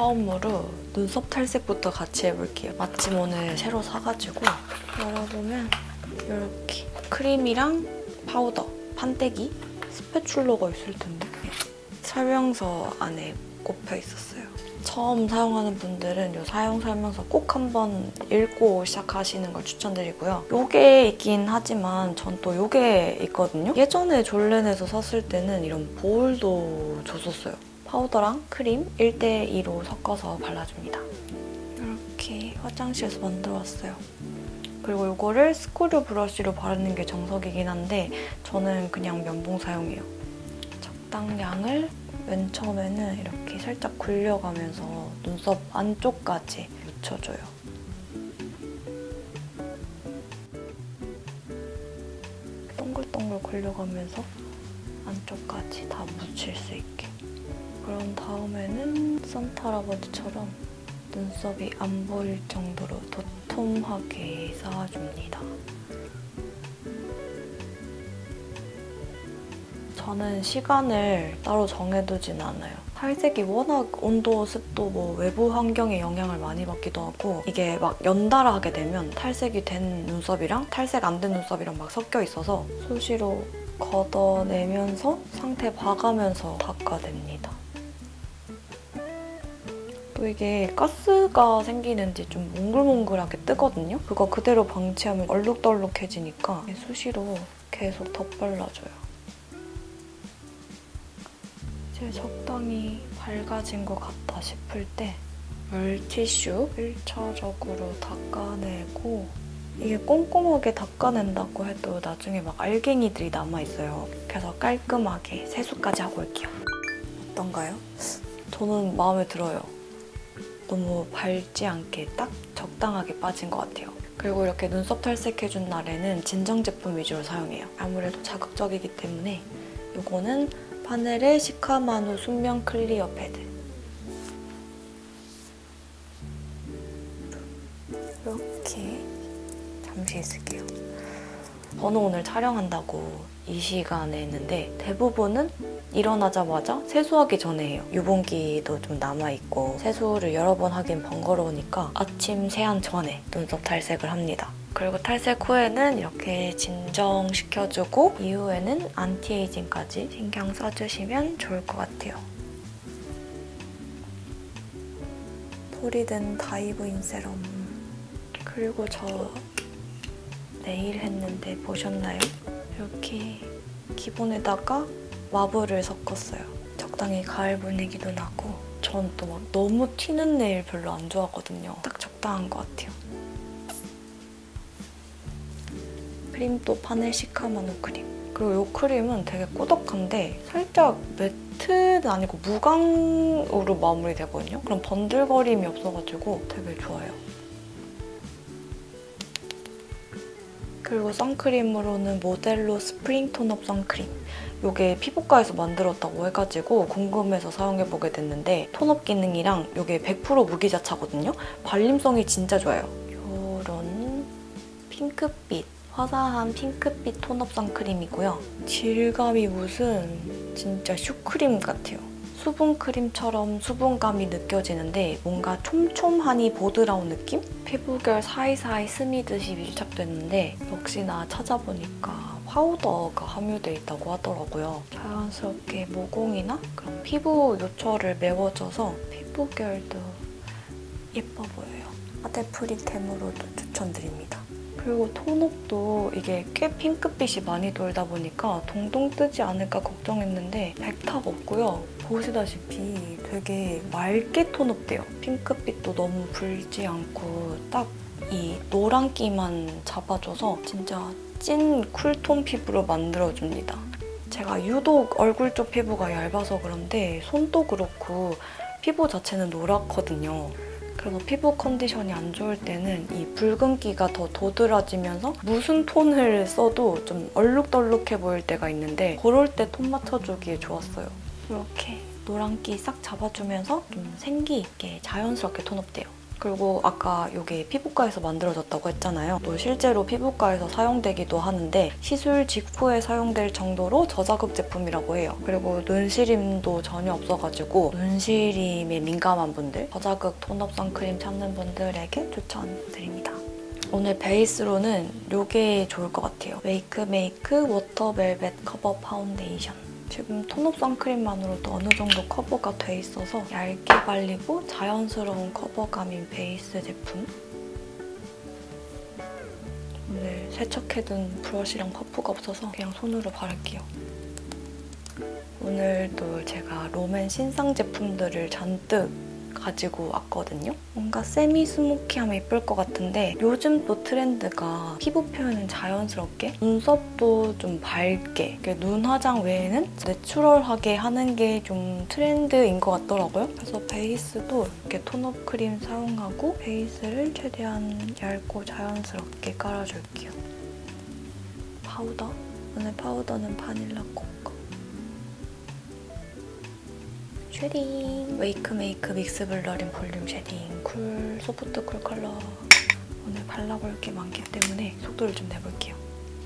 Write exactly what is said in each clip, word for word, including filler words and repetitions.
처음으로 눈썹 탈색부터 같이 해볼게요. 마침 오늘 새로 사가지고 열어보면 이렇게 크림이랑 파우더, 판때기, 스패츌러가 있을 텐데 설명서 안에 꼽혀 있었어요. 처음 사용하는 분들은 이 사용 설명서 꼭 한번 읽고 시작하시는 걸 추천드리고요. 요게 있긴 하지만 전 또 요게 있거든요. 예전에 졸렌에서 샀을 때는 이런 볼도 줬었어요. 파우더랑 크림 일 대 이로 섞어서 발라줍니다. 이렇게 화장실에서 만들어왔어요. 그리고 이거를 스크류 브러쉬로 바르는 게 정석이긴 한데 저는 그냥 면봉 사용해요. 적당량을 맨 처음에는 이렇게 살짝 굴려가면서 눈썹 안쪽까지 묻혀줘요. 동글동글 굴려가면서 안쪽까지 다 묻힐 수 있게. 그런 다음에는 산타 할아버지처럼 눈썹이 안 보일 정도로 도톰하게 쌓아줍니다. 저는 시간을 따로 정해두진 않아요. 탈색이 워낙 온도, 습도, 뭐 외부 환경의 영향을 많이 받기도 하고 이게 막 연달아 하게 되면 탈색이 된 눈썹이랑 탈색 안 된 눈썹이랑 막 섞여 있어서 수시로 걷어내면서 상태 봐가면서 닦아냅니다. 또 이게 가스가 생기는지 좀 몽글몽글하게 뜨거든요? 그거 그대로 방치하면 얼룩덜룩해지니까 수시로 계속 덧발라줘요. 이제 적당히 밝아진 것 같다 싶을 때 물티슈 일 차적으로 닦아내고 이게 꼼꼼하게 닦아낸다고 해도 나중에 막 알갱이들이 남아있어요. 그래서 깔끔하게 세수까지 하고 올게요. 어떤가요? 저는 마음에 들어요. 너무 밝지 않게 딱 적당하게 빠진 것 같아요. 그리고 이렇게 눈썹 탈색해준 날에는 진정 제품 위주로 사용해요. 아무래도 자극적이기 때문에 이거는 파넬의 시카마누 순면 클리어 패드. 이렇게 잠시 있을게요. 저는 오늘 촬영한다고 이 시간에 했는데 대부분은 일어나자마자 세수하기 전에 해요. 유분기도 좀 남아있고 세수를 여러 번 하긴 번거로우니까 아침 세안 전에 눈썹 탈색을 합니다. 그리고 탈색 후에는 이렇게 진정시켜주고 이후에는 안티에이징까지 신경 써주시면 좋을 것 같아요. 토리든 다이브인 세럼. 그리고 저 네일 했는데 보셨나요? 이렇게 기본에다가 마블을 섞었어요. 적당히 가을 분위기도 나고 전 또 막 너무 튀는 네일 별로 안 좋아하거든요. 딱 적당한 것 같아요. 크림도 파넬 시카마누 크림. 그리고 이 크림은 되게 꾸덕한데 살짝 매트는 아니고 무광으로 마무리되거든요. 그럼 번들거림이 없어가지고 되게 좋아요. 그리고 선크림으로는 모델로 스프링 톤업 선크림. 이게 피부과에서 만들었다고 해가지고 궁금해서 사용해보게 됐는데 톤업 기능이랑 이게 백 퍼센트 무기자차거든요? 발림성이 진짜 좋아요. 이런 핑크빛, 화사한 핑크빛 톤업 선크림이고요. 질감이 무슨 진짜 슈크림 같아요. 수분크림처럼 수분감이 느껴지는데 뭔가 촘촘하니 보드라운 느낌? 피부결 사이사이 스미듯이 밀착됐는데 역시나 찾아보니까 파우더가 함유돼 있다고 하더라고요. 자연스럽게 모공이나 그런 피부 요철을 메워줘서 피부결도 예뻐 보여요. 아데프리템으로도 추천드립니다. 그리고 톤업도 이게 꽤 핑크빛이 많이 돌다 보니까 동동 뜨지 않을까 걱정했는데 백탁 없고요. 보시다시피 되게 맑게 톤업돼요. 핑크빛도 너무 붉지 않고 딱 이 노란기만 잡아줘서 진짜 찐 쿨톤 피부로 만들어줍니다. 제가 유독 얼굴 쪽 피부가 얇아서 그런데 손도 그렇고 피부 자체는 노랗거든요. 그래서 피부 컨디션이 안 좋을 때는 이 붉은기가 더 도드라지면서 무슨 톤을 써도 좀 얼룩덜룩해 보일 때가 있는데 그럴 때 톤 맞춰주기에 좋았어요. 이렇게 노란기 싹 잡아주면서 좀 생기 있게 자연스럽게 톤업돼요. 그리고 아까 이게 피부과에서 만들어졌다고 했잖아요. 또 실제로 피부과에서 사용되기도 하는데 시술 직후에 사용될 정도로 저자극 제품이라고 해요. 그리고 눈시림도 전혀 없어가지고 눈시림에 민감한 분들, 저자극 톤업 선크림 찾는 분들에게 추천드립니다. 오늘 베이스로는 이게 좋을 것 같아요. 웨이크메이크 워터 벨벳 커버 파운데이션. 지금 톤업 선크림만으로도 어느 정도 커버가 돼 있어서 얇게 발리고 자연스러운 커버감인 베이스 제품. 오늘 세척해둔 브러쉬랑 퍼프가 없어서 그냥 손으로 바를게요. 오늘도 제가 롬앤 신상 제품들을 잔뜩 가지고 왔거든요. 뭔가 세미 스모키하면 예쁠 것 같은데 요즘 또 트렌드가 피부 표현은 자연스럽게, 눈썹도 좀 밝게, 눈 화장 외에는 내추럴하게 하는 게 좀 트렌드인 것 같더라고요. 그래서 베이스도 이렇게 톤업 크림 사용하고 베이스를 최대한 얇고 자연스럽게 깔아줄게요. 파우더? 오늘 파우더는 바닐라 코코. 쉐딩! 웨이크메이크 믹스 블러링 볼륨 쉐딩 쿨 소프트 쿨 컬러. 오늘 발라볼 게 많기 때문에 속도를 좀 내볼게요.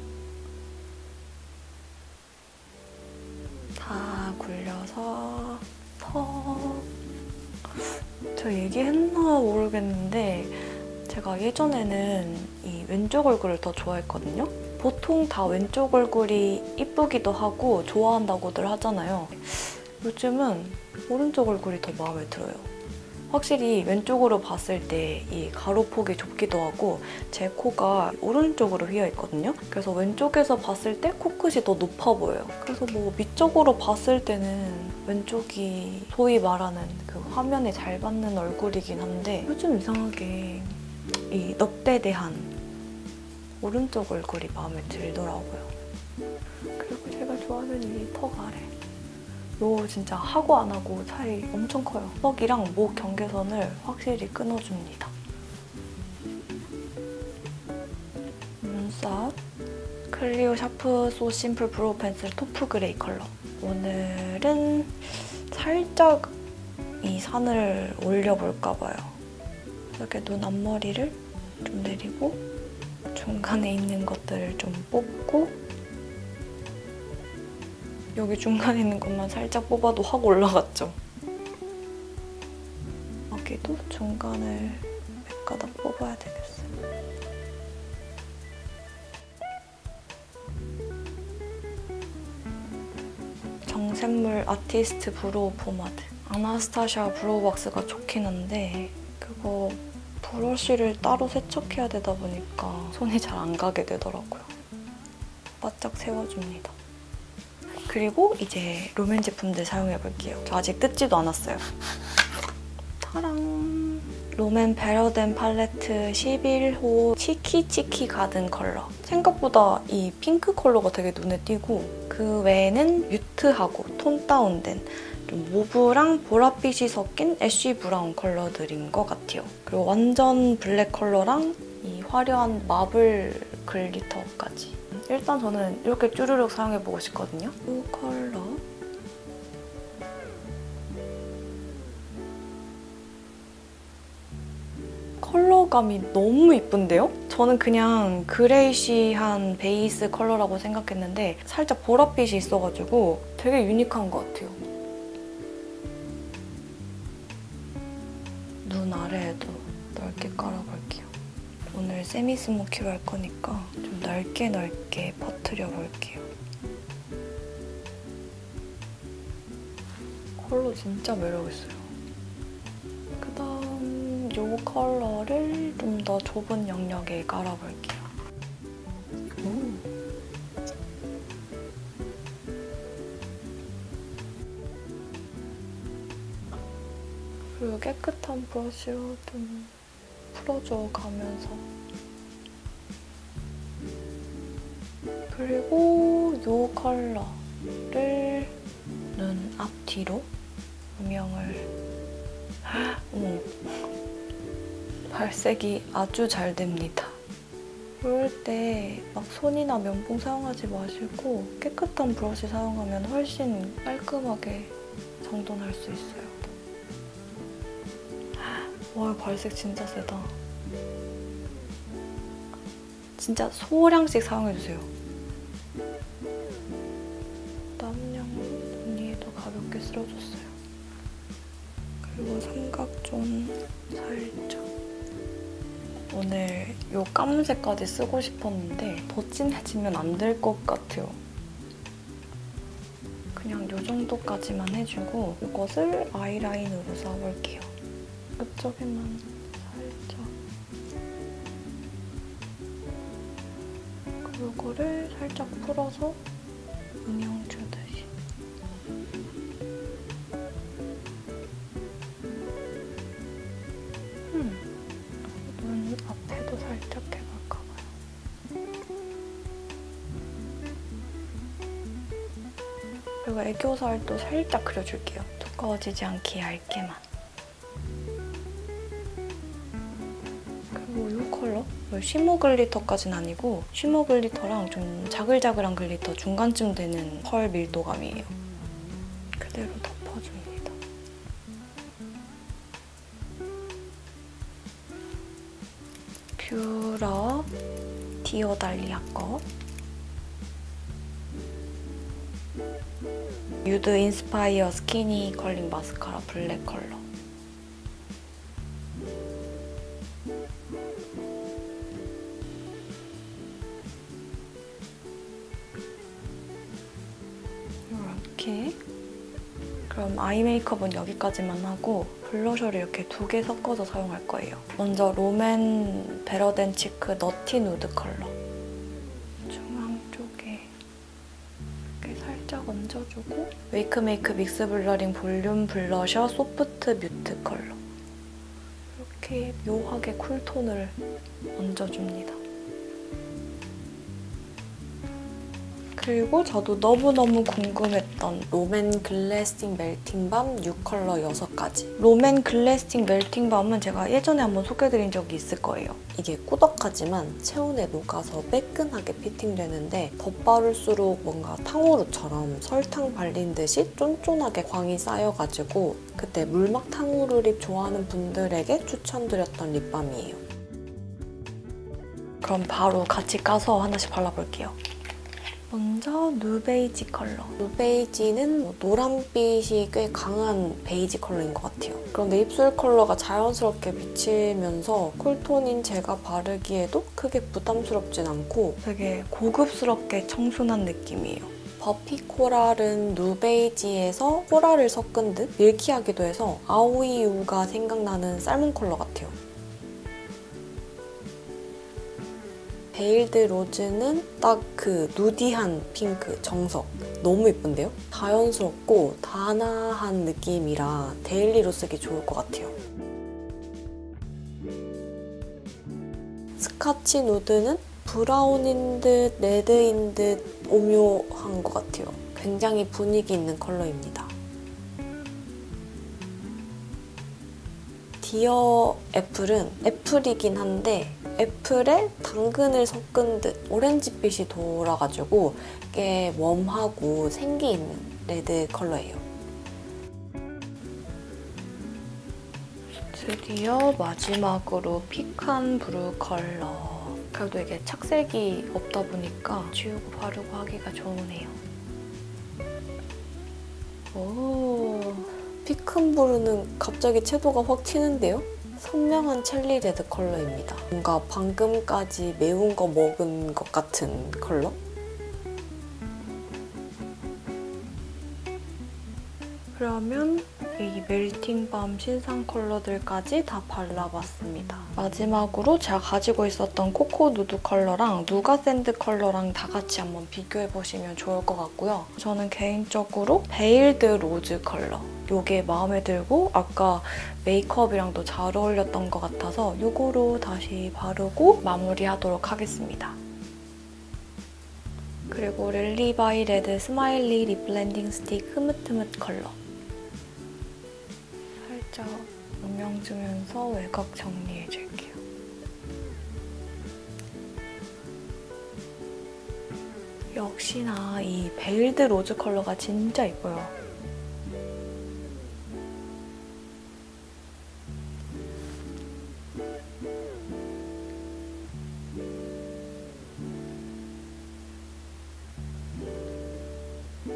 다 굴려서 턱. 저 얘기했나 모르겠는데 제가 예전에는 이 왼쪽 얼굴을 더 좋아했거든요. 보통 다 왼쪽 얼굴이 이쁘기도 하고 좋아한다고들 하잖아요. 요즘은 오른쪽 얼굴이 더 마음에 들어요. 확실히 왼쪽으로 봤을 때 이 가로폭이 좁기도 하고 제 코가 오른쪽으로 휘어있거든요. 그래서 왼쪽에서 봤을 때 코끝이 더 높아 보여요. 그래서 뭐 미적으로 봤을 때는 왼쪽이 소위 말하는 그 화면에 잘 받는 얼굴이긴 한데 요즘 이상하게 이 넙대대한 오른쪽 얼굴이 마음에 들더라고요. 그리고 제가 좋아하는 이 턱 아래. 요 진짜 하고 안 하고 차이 엄청 커요. 턱이랑 목 경계선을 확실히 끊어줍니다. 눈썹 클리오 샤프 소 심플 브로우 펜슬 토프 그레이 컬러. 오늘은 살짝 이 산을 올려볼까 봐요. 이렇게 눈 앞머리를 좀 내리고 중간에 있는 것들을 좀 뽑고 여기 중간에 있는 것만 살짝 뽑아도 확 올라갔죠? 여기도 중간을 몇 가닥 뽑아야 되겠어요. 정샘물 아티스트 브로우 포마드. 아나스타샤 브로우 왁스가 좋긴 한데 그거 브러쉬를 따로 세척해야 되다 보니까 손이 잘 안 가게 되더라고요. 바짝 세워줍니다. 그리고 이제 롬앤 제품들 사용해볼게요. 저 아직 뜯지도 않았어요. 타랑! 롬앤 베러덴 팔레트 십일 호 치키치키 가든 컬러. 생각보다 이 핑크 컬러가 되게 눈에 띄고 그 외에는 뮤트하고 톤 다운된 좀 모브랑 보랏빛이 섞인 애쉬 브라운 컬러들인 것 같아요. 그리고 완전 블랙 컬러랑 이 화려한 마블 글리터까지. 일단 저는 이렇게 쭈르륵 사용해보고 싶거든요. 이 컬러. 컬러감이 너무 이쁜데요? 저는 그냥 그레이시한 베이스 컬러라고 생각했는데 살짝 보랏빛이 있어가지고 되게 유니크한 것 같아요. 눈 아래에도 넓게 깔아볼게요. 오늘 세미 스모키로 할 거니까 좀 넓게 넓게 퍼뜨려 볼게요. 컬러 진짜 매력있어요. 그다음 이 컬러를 좀 더 좁은 영역에 깔아볼게요. 오. 그리고 깨끗한 브러쉬로 좀 풀어줘 가면서. 그리고 이 컬러를 눈 앞뒤로 음영을. 어머. 발색이 아주 잘 됩니다. 그럴 때 막 손이나 면봉 사용하지 마시고 깨끗한 브러쉬 사용하면 훨씬 깔끔하게 정돈할 수 있어요. 와, 발색 진짜 세다. 진짜 소량씩 사용해주세요. 땀양 무늬에도 가볍게 쓸어줬어요. 그리고 삼각존 살짝. 오늘 이 까만색까지 쓰고 싶었는데 더 진해지면 안 될 것 같아요. 그냥 이 정도까지만 해주고 이것을 아이라인으로 써볼게요. 끝쪽에만 살짝. 그리고 이거를 살짝 풀어서 인형 주듯이. 음, 눈 앞에도 살짝 해볼까 봐요. 그리고 애교살도 살짝 그려줄게요. 두꺼워지지 않게 얇게만. 그리고 이 컬러? 쉬머 글리터까지는 아니고 쉬머 글리터랑 좀 자글자글한 글리터 중간쯤 되는 펄 밀도감이에요. 그대로 덮어줍니다. 뷰러 디오달리아 거. 유드 인스파이어 스키니 컬링 마스카라 블랙 컬러. 이렇게. 그럼 아이 메이크업은 여기까지만 하고 블러셔를 이렇게 두 개 섞어서 사용할 거예요. 먼저 롬앤 베러덴 치크 너티 누드 컬러. 중앙 쪽에 이렇게 살짝 얹어주고 웨이크메이크 믹스 블러링 볼륨 블러셔 소프트 뮤트 컬러. 이렇게 묘하게 쿨톤을 얹어줍니다. 그리고 저도 너무너무 궁금했던 롬앤 글래스팅 멜팅 밤 육 컬러 여섯 가지. 롬앤 글래스팅 멜팅 밤은 제가 예전에 한번 소개해드린 적이 있을 거예요. 이게 꾸덕하지만 체온에 녹아서 매끈하게 피팅되는데 덧바를수록 뭔가 탕후루처럼 설탕 발린 듯이 쫀쫀하게 광이 쌓여가지고 그때 물막 탕후루 립 좋아하는 분들에게 추천드렸던 립밤이에요. 그럼 바로 같이 까서 하나씩 발라볼게요. 먼저 누베이지 컬러. 누베이지는 노란빛이 꽤 강한 베이지 컬러인 것 같아요. 그런데 입술 컬러가 자연스럽게 비치면서 쿨톤인 제가 바르기에도 크게 부담스럽진 않고 되게 고급스럽게 청순한 느낌이에요. 버피 코랄은 누베이지에서 코랄을 섞은 듯 밀키하기도 해서 아오이유가 생각나는 살몬 컬러 같아요. 베일드 로즈는 딱 그 누디한 핑크, 정석. 너무 예쁜데요? 자연스럽고 단아한 느낌이라 데일리로 쓰기 좋을 것 같아요. 스카치 누드는 브라운인 듯 레드인 듯 오묘한 것 같아요. 굉장히 분위기 있는 컬러입니다. 디어 애플은 애플이긴 한데 애플에 당근을 섞은 듯 오렌지빛이 돌아가지고 꽤 웜하고 생기 있는 레드 컬러예요. 드디어 마지막으로 피칸 브루 컬러. 그래도 이게 착색이 없다 보니까 지우고 바르고 하기가 좋으네요. 오, 피칸 브루는 갑자기 채도가 확 튀는데요? 선명한 첼리 레드 컬러입니다. 뭔가 방금까지 매운 거 먹은 것 같은 컬러? 그러면 이 멜팅밤 신상 컬러들까지 다 발라봤습니다. 마지막으로 제가 가지고 있었던 코코 누드 컬러랑 누가 샌드 컬러랑 다 같이 한번 비교해보시면 좋을 것 같고요. 저는 개인적으로 베일드 로즈 컬러. 이게 마음에 들고 아까 메이크업이랑도 잘 어울렸던 것 같아서 이거로 다시 바르고 마무리하도록 하겠습니다. 그리고 릴리 바이 레드 스마일리 립 블렌딩 스틱 흐뭇흐뭇 컬러. 살짝 음영 주면서 외곽 정리해줄게요. 역시나 이 베일드 로즈 컬러가 진짜 예뻐요.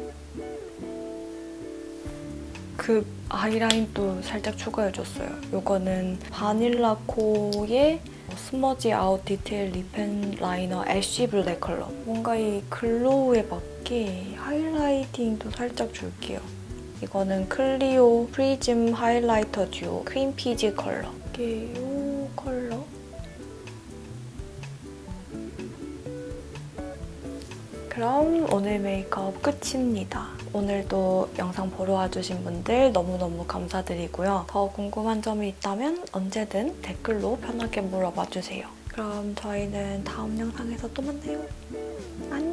그 아이라인도 살짝 추가해줬어요. 이거는 바닐라코의 스머지 아웃 디테일 립펜 라이너 애쉬 블랙 컬러. 뭔가 이 글로우에 맞게 하이라이팅도 살짝 줄게요. 이거는 클리오 프리즘 하이라이터 듀오 크림 피지 컬러. 이게 이 컬러. 그럼 오늘 메이크업 끝입니다. 오늘도 영상 보러 와주신 분들 너무너무 감사드리고요. 더 궁금한 점이 있다면 언제든 댓글로 편하게 물어봐주세요. 그럼 저희는 다음 영상에서 또 만나요. 안녕!